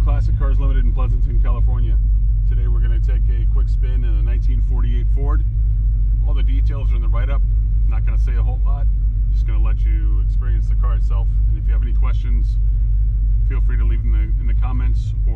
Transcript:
Classic Cars Limited in Pleasanton, California. Today we're going to take a quick spin in a 1948 Ford. All the details are in the write-up. I'm not going to say a whole lot. Just going to let you experience the car itself. And if you have any questions, feel free to leave them in the comments